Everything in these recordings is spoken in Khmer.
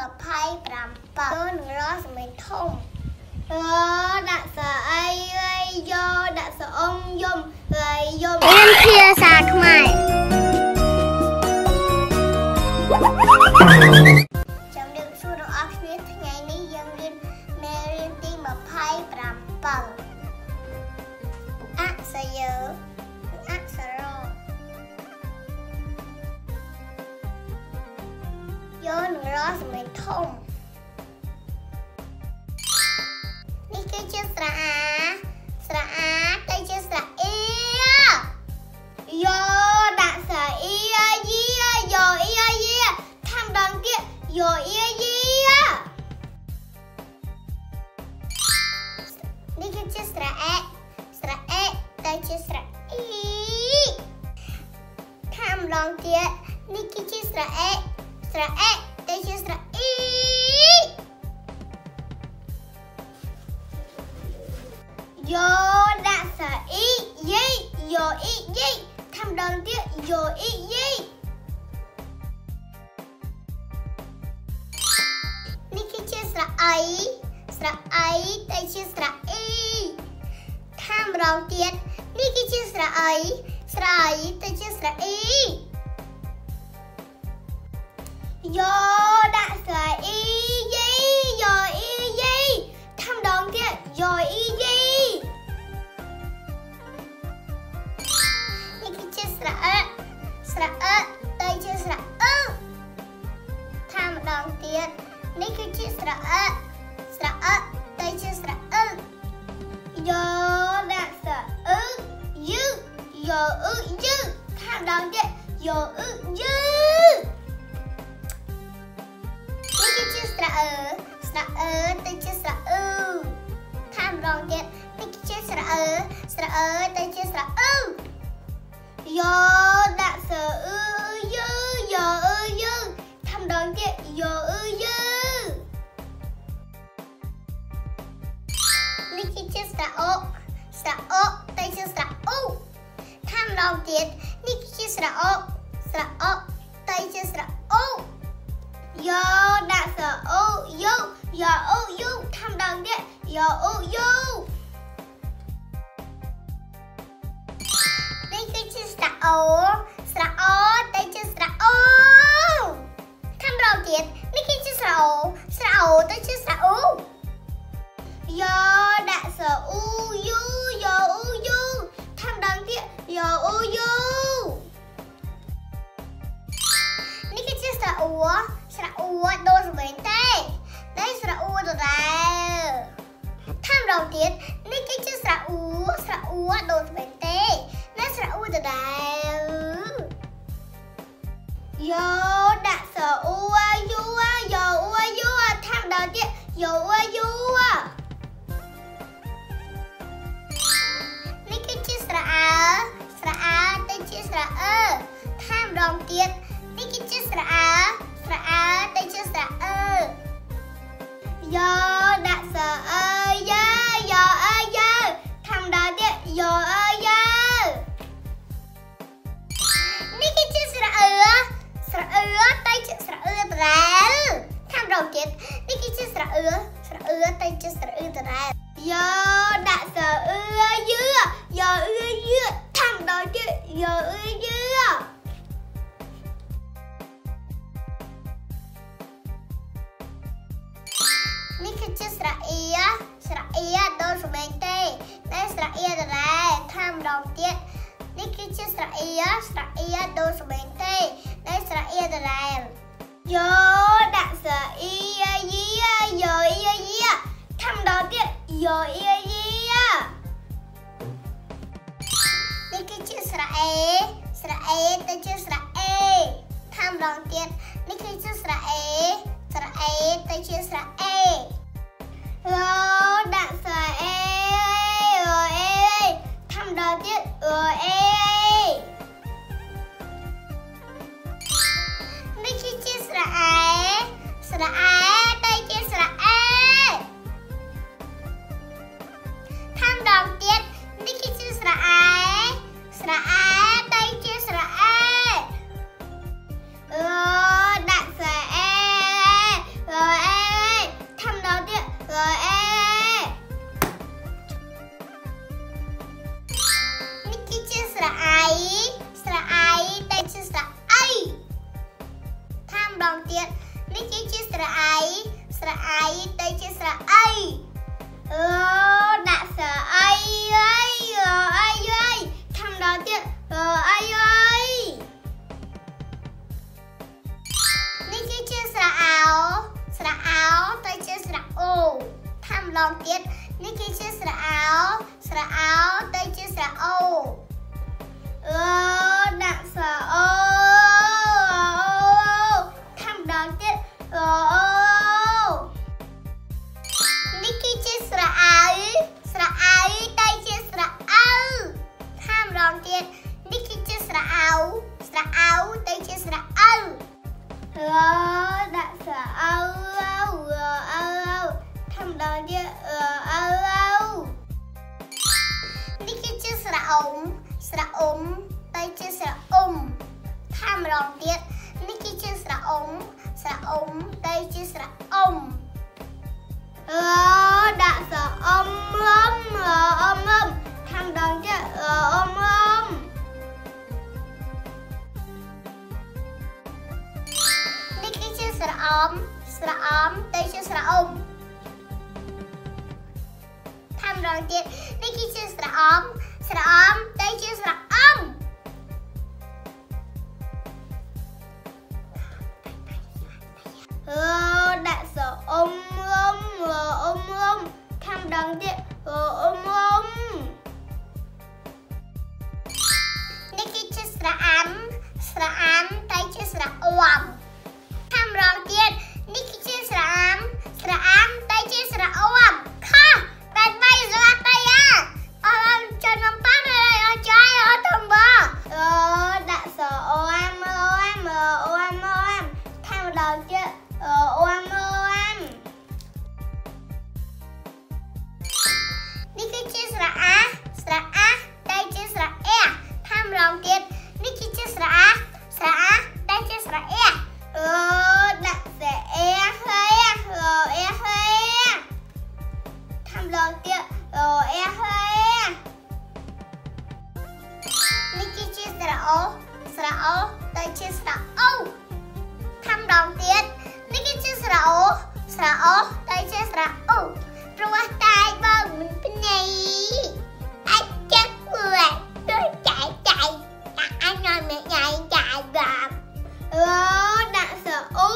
ភាសាខ្មែរចាំយើងសួរដល់អស់គ្នាថ្ងៃនេះយើងរៀនមេរៀនទី27អក្សរយោអក្សរយោនឹងរកសម្លេងធំនេះគឺជាស្រៈអាទៅជាស្រៈអ៊ីយោដាក់ស្រៈអ៊ីយោអ៊ីថាំដងទៀតយោអ៊ីនេះគឺជាស្រៈអទៅជាស្រៈអ៊ីថាំដងទៀតនេះគឺជាស្រៈអទៅជាស្រៈអ៊ីយោដាក់ស្រៈអ៊ីយោអ៊ីថាំដងទៀតយោអ៊ីនេះគឺជាស្រៈអីទៅជាស្រៈអ៊ីថាំដងទៀតនេះគឺជាស្រៈអីទៅជាស្រៈអ៊ីយោដាក់ស្រៈអ៊ីយោអ៊ីថាំដងទៀតយោអ៊ីនេះគឺជាស្រៈទៅជាស្រៈអ៊ថាំដងទៀតនេះគឺជាស្រៈទៅជាស្រៈអ៊យោដាក់ស្រៈអ៊យោអ៊ឺថាំដងទៀតយោអ៊ឺនេះគឺជាស្រៈទៅជាស្រៈអ៊ថាំដងទៀតនេះគឺជាស្រៈទៅជាស្រៈអ៊យោដាក់ស្រៈអ៊យោអ៊ឺថាំដងទៀតយោអ៊ឺនេះគឺជាស្រៈអុទៅជាស្រៈអ៊ូថាំដងទៀតនេះគឺជាស្រៈអុទៅជាស្រៈអ៊ូយោដាក់ស្រៈអ៊ូយោអ៊ឺថាំដងទៀតយោអ៊ឺនេះគឺជាស្រៈអូទៅជាស្រៈអូថាំដងទៀតនេះគឺជាស្រៈអូទៅជាស្រៈអូយោដាក់ស្រៈអ៊ូយោអ៊ឺថាំដងទៀតយោអ៊ឺនេះគឺជាស្រៈអ៊ូដូរសម្លេងទេđâyស្រៈអ៊ូដដែលថាំដងទៀតនេះគឺជាស្រៈអ៊ូដូរសម្លេងទេđâyស្រៈអ៊ូដដែលយោដាក់ស្រៈអ៊ូយោអ៊ឺថាំដងទៀតយោអ៊ឺនេះគឺជាស្រៈអើទៅជាស្រៈអឺថាំដងទៀតនេះគឺជាស្រៈអើទៅជាស្រៈអឺយោដាក់ស្រៈអើយោអ៊ឺថាំដងទៀតយោអ៊ឺនេះគឺជាស្រៈអឺទៅជាស្រៈអឺដដែលថាំដងទៀតនេះគឺជាស្រៈអឺទៅជាស្រៈអឺដដែលយោដាក់ស្រៈអឺយោអ៊ឺថាំដងទៀតយោអ៊ឺនេះគឺជាស្រៈអ៊ីដូរសម្លេងទេតែស្រៈអ៊ីដដែលថាំដងទៀតនេះគឺជាស្រៈអ៊ីដូរសម្លេងទេតែស្រៈអ៊ីដដែលយោដាក់ស្រៈអ៊ីយោអ៊ឺថាំដងទៀតយោអ៊ឺនេះគឺជាស្រៈអេទៅជាស្រៈអេថាំដងទៀតនេះគឺជាស្រៈអេទៅជាស្រៈអេយោដាក់ស្រៈអេថាំដងទៀតអេនេះគឺជាស្រៈអែទៅជាស្រៈអេថាំដងទៀតនេះគឺជាស្រៈអែទៅជាស្រៈអេយោដាក់ស្រៈអេយោនេះគឺជាស្រៈអីទៅជាស្រៈអីដាក់ស្រៈអីខំដល់ទៀតអីនេះគឺជាស្រៈអោទៅជាស្រៈអូខំឡងទៀតនេះគឺជាស្រៈអោទៅជាស្រៈអូដាក់ស្រៈអូខំដល់ទៀតនេះគឺជាស្រៈអៅទៅជាស្រៈអៅខំឡងទៀតនេះគឺជាស្រៈអៅទៅជាស្រៈអៅដាក់ស្រៈអៅខំដល់ទៀតនេះគឺជាស្រៈអ៊ំទៅជាស្រៈអ៊ំខំឡងទៀតនេះគឺជាស្រៈអ៊ំទៅជាស្រៈអ៊ំដាក់ស្រៈអ៊ំខំដល់ទៀតនេះគឺជាស្រៈអ៊ំទៅជាស្រៈអ៊ំខំដល់ទៀតនេះគឺជាស្រៈអ៊ំទៅជាស្រៈអ៊ំដាក់ស្រៈអ៊ំខំដល់ទៀតនេះគឺជាស្រៈអាំទៅជាស្រៈអ៊ំខំដល់ទៀតនេះគឺជាស្រៈអាំទៅជាស្រៈអ៊ំខំបែបបីស្លាប់ទៅអត់ចូលនំប៉ាហើយអត់ចាយអត់តំបដាក់ស្រៈអ៊ំខំដល់ទៀតនេះគឺជាស្រៈអាទៅជាស្រៈអែខំឡងទៀតនេះគឺជាស្រៈអាទៅជាស្រៈអែដាក់ស្រៈអែខំឡងទៀតនេះគឺជាស្រៈអូទៅជាស្រៈអូខំឡងទៀតនេះគឺជាស្រៈអូទៅជាស្រៈអូព្រោះតែបងមិនភ្នែអាចចាក់មួយដូចចាយដាក់អញឲ្យមិនញ៉ៃចាយបងដាក់ស្រៈអូ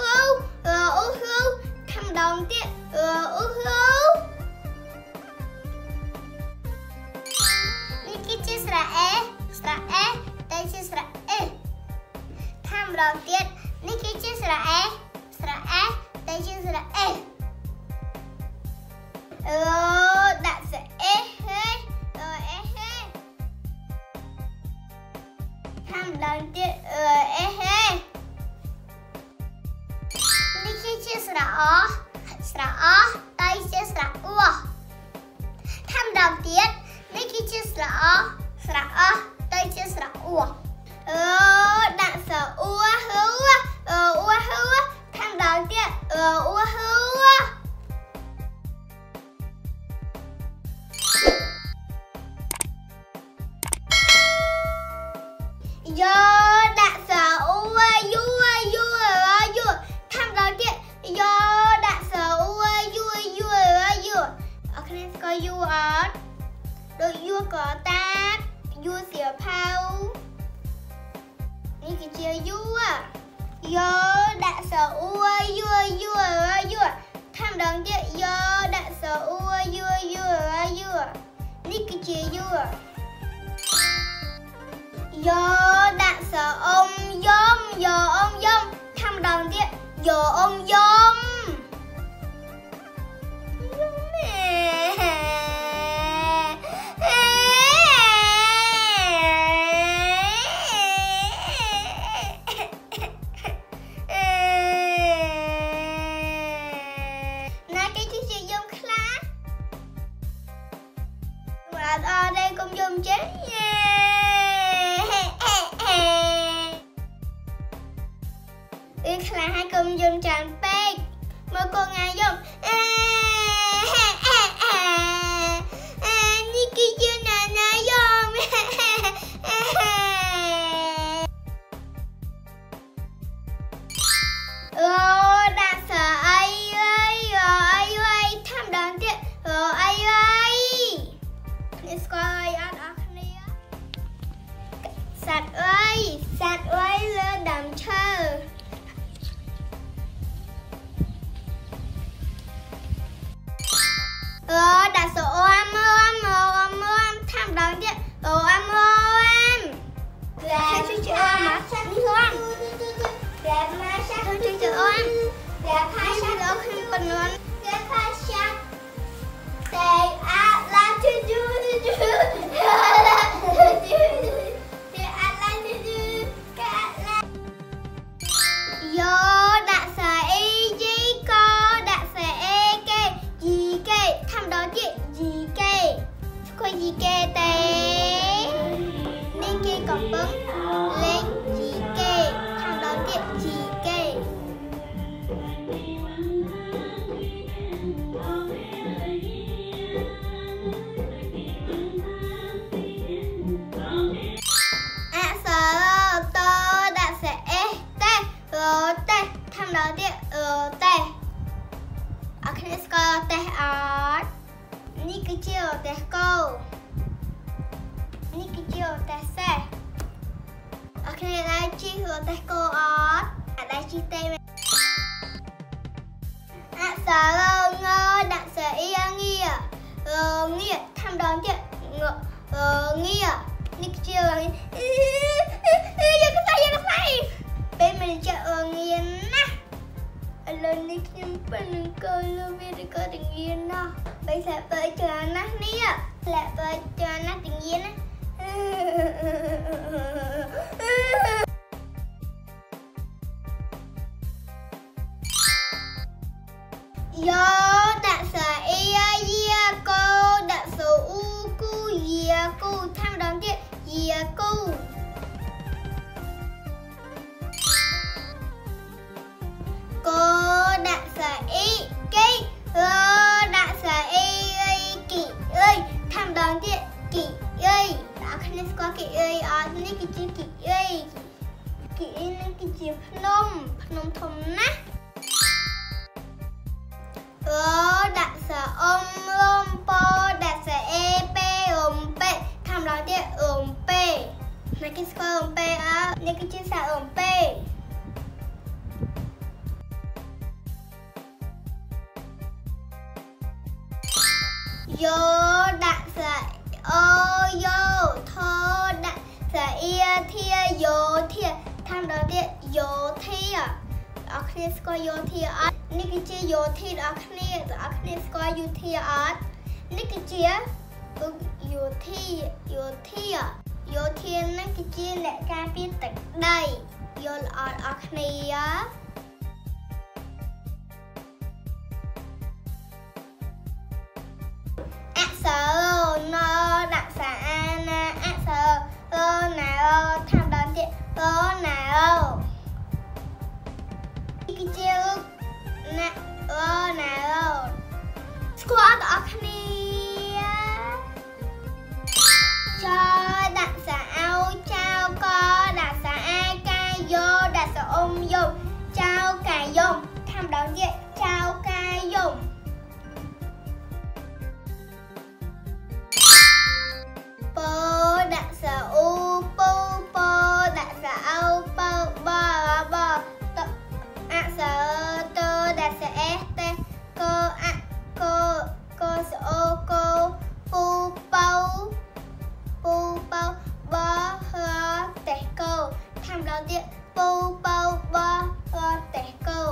ខំឡងទៀតនេះគឺជាស្រៈអេទៅជាស្រៈអេខំឡងទៀតនេះគឺជាស្រៈអេទៅជាស្រៈអេដាក់ស្រៈអេខំឡើងទៀតនេះគឺជាស្រៈអទៅជាស្រៈអ៊ូខំឡើងទៀតនេះគឺជាស្រៈអទៅជាស្រៈអ៊ូដាក់ស្រៈអ៊ូខំឡើងទៀតដាក់ស្រៈអ៊ូយូខំដល់ទៀតដាក់ស្រៈអ៊ូយូអរគ្នាស្គាល់យូអត់ដូចយូក៏តាតយូសៀវផៅនេះគឺជាយូដាក់ស្រៈអ៊ូយូខំដល់ទៀតដាក់ស្រៈអ៊ូយូនេះគឺជាយូដាក់ស្រៈអ៊ំយំខំដល់ទៀតអ៊ំយំណាគេគឺជាយំខ្លាំងអត់ទេកុំយំចេះខ្លាំងហើយកុំយំច្រើនពេកមើលកូនងាយយំនេះគឺជាណាយំអុយលើដើមឈើដាក់សអមថាម្ដងទៀតអមតែជួយអមនេះហងតែមកឆាជួយអមតែផាឆាដល់ខ្ញុំប៉ុណ្ណឹងតែផាឆាតែអាឡាជួយដាក់ស្អីយីក៏ដាក់ស្អីគេយីគេថាម្ដងទៀតយីគេស្គាល់យីគេទេនេះគេកំពុងលេងយីគេថាម្ដងទៀតយីគេអក្សរតដាក់ស្អីទេទេថាម្ដងទៀតទេអរគ្នាស្គាល់ទេអត់នេះគឺជាទេកោនេះគឺជាទេសេះអរគ្នាដែរជីទេកោអត់អាចដែរជីទេអក្សរងដាក់ស្អីងាងាថាម្ដងទៀតងានេះគឺជាយកខ្សែពេលមិនចាក់ងាណាឥឡូវនេះខ្ញុំប៉ុណ្ណឹងក៏លើវាទៅក៏ទៅងាណាបីសាប់ទៅច្រើនណាស់នេះធ្លាក់ទៅច្រើនណាស់ទៅងាណាយោដាក់ស្អីយាកោដាក់សូអ៊ូគូយាគូថាម្ដងទៀតយាគូកោដាក់ស្អីគេដាក់ស្អីគីអើយថាម្ដងទៀតគីអើយអ្នកគ្នាស្គាល់គីអើយអត់នេះគឺជាគីអើយនេះគឺជាភ្នំធំណាស់ដាក់ស្អមរំពោដាក់ស្អេពេរំពេថាម្ដងទៀតរំពេអ្នកគេស្គាល់រំពេអើនេះគឺជាសាររំពេយោដាក់ស្អយោថដាក់ស្អៀធាយោធាថាម្ដងទៀតយោធាអរគ្នាស្គាល់យោធាអត់នេះគឺជាយោធាអរគ្នាស្គាល់យោធាអត់នេះគឺជាយោធានេះគឺជាអ្នកការពារទឹកដីយល់អត់អរគ្នាអក្សរណដាក់សាអាណាអក្សរណាថាម្ដងទៀតណានេះគឺជាណាស្គាល់អត់គ្នាចដាក់សាអោចៅកដាក់សាអាកាយោដាក់ស្អុំយំចៅកាយំថាម្ដងទៀតចៅកាយំពោដាក់សាអ៊ូពោដាក់សាអោពោបអក្សរតដាក់ស្អេទេកកស្អូកោពូប៉ៅបហតេកោថាម្ដងទៀតពូប៉ៅបហតេកោ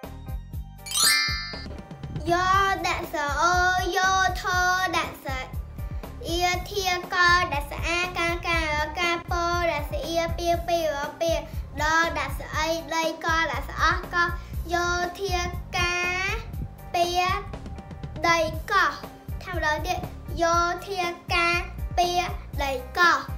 យោដាក់ស្អយោថដាក់ស្អៀធាកដាក់ស្អាកាពោដាក់ស្អៀពីដដាក់ស្អីដីកដាក់ស្អះកយោធាកាពីដីកថាម្ដងទៀតយោធាកាពីដីក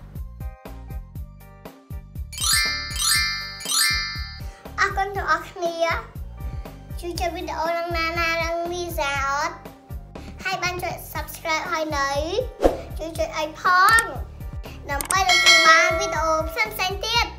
អរគុណទាំងអស់គ្នាជួយចុចវីដេអូនឹងណានឹងលីសាអត់ហើយបានចុច Subscribe ហើយនៅជួយចុចឲ្យផងដើម្បីទទួលបានវីដេអូផ្សេងទៀត